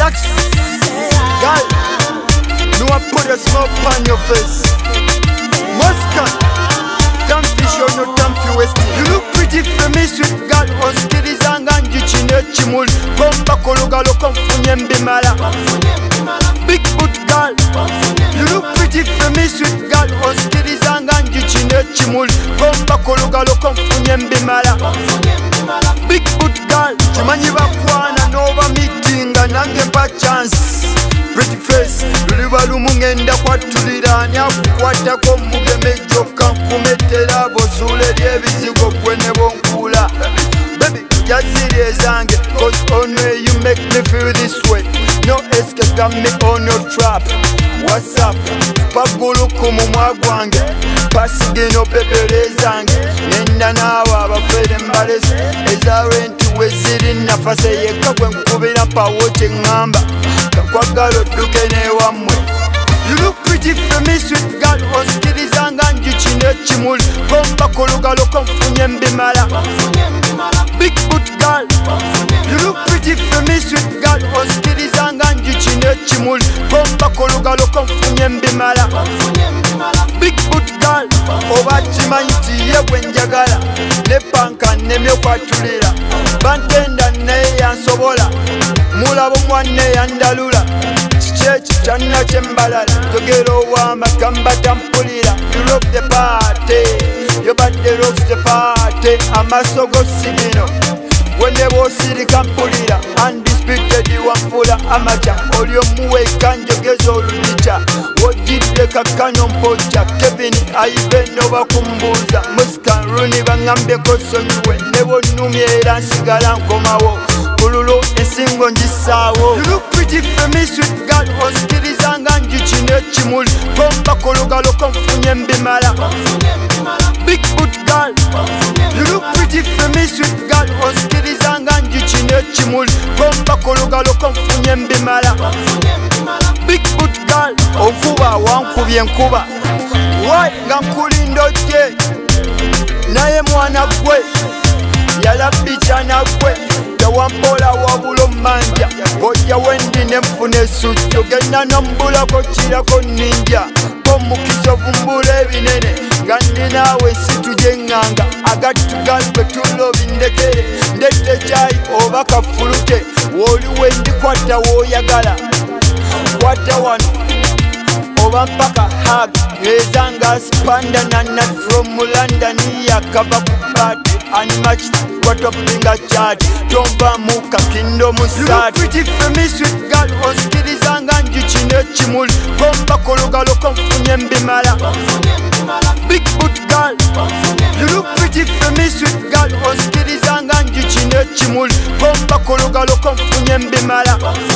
Relax, girl. No one put a smile on your face. Mosca, don't be sure no time to waste. You look pretty for me, sweet girl. On skilizanga njichine chimul. Komba kologalo komfunye mbimala. Big boot girl. You look pretty for me, sweet girl. On skilizanga njichine chimul. Komba kologalo komfunye mbimala. Big boot girl. Chimanyi bakwana nova meetinga nange pa chance. Pretty face, luliba lumu ngenda kwatulira ani akukwatako mugeme jokka nkumetera bosuule ly'ebizigo gwe ne bonkula. Baby, jaziri ezange, cause on way you make me feel this way. No escape, got me on your trap. What's up? Pagulu ku mumwa gwange, pasigino bebere zange. Nenda naawe abafere mbalese, ezarenti we ziri nafase yekka gwe nkubira pawo kyeŋŋamba. Kakwagala odduke n'ewammwe. You look pretty for me, sweet girl. Onskirizanga njichine ekimuli. Komba kolugalo konfunye mbimala. Big boot girl. You look pretty for me, sweet girl. Onskirizanga njichine ekimuli. Komba kolugalo konfunye mbimala. Big boot girl. Oba kimanyi nti ye gwe njagala. Ne panka nnemye okwatulira. Bantenda naye yansobola. Mulabo mwanne yandalula. Kikyeki kyanna kyembalala. Togera owamba gamba tampulira. You rock the party. Your body rocks the party. Amaaso go sigino. Wene bw'osirika mpulira. Undisputed wanfula amaca. Oli omuweeka njogeza olulica. Wojjidde kakkano mpojja. Kevin Ivan oba kumbuuza. Muscan Rooney baŋŋambeko sonyiwe. Ne bonnumya era nsigala nkomawo. Kululu ensingo njisaawo. You look pretty for me, sweet girl. Onskirizanga njichine ekimuli. Komba kolugalo konfunye mbimala. Big boot girl. You look pretty for me, sweet girl. Onskirizanga njichine ekimuli. Komba kolugalo konfunye mbimala. Big boot girl. Ovuba wankubye enkuba. Why nga nkulinda ojje? Naye mwana gwe yalabbi kyana gwe. Tewampola wabula ommanja. Ojja wendi nenfuna essujju. Genda nombulako kirako ninja. Komukisa ovumbula ebinene. Nga ninaawe situje ŋŋanga. Agatugali bwe tulo bindekere. Ndette kyayi oba kafulute. Woli wendikwata w'oyagala. Kwata wano oba mpaka hug. Ezanga spanda nana from London yakava ku party. Unmatched, what up in a chat. Tomba muka kindo musati. You look pretty for me, sweet girl. Onskirizanga njichine ekimuli. Komba kolugalo konfunye mbimala. Big boot girl. You look pretty for me, sweet girl. Onskirizanga njichine ekimuli. Komba kolugalo konfunye mbimala.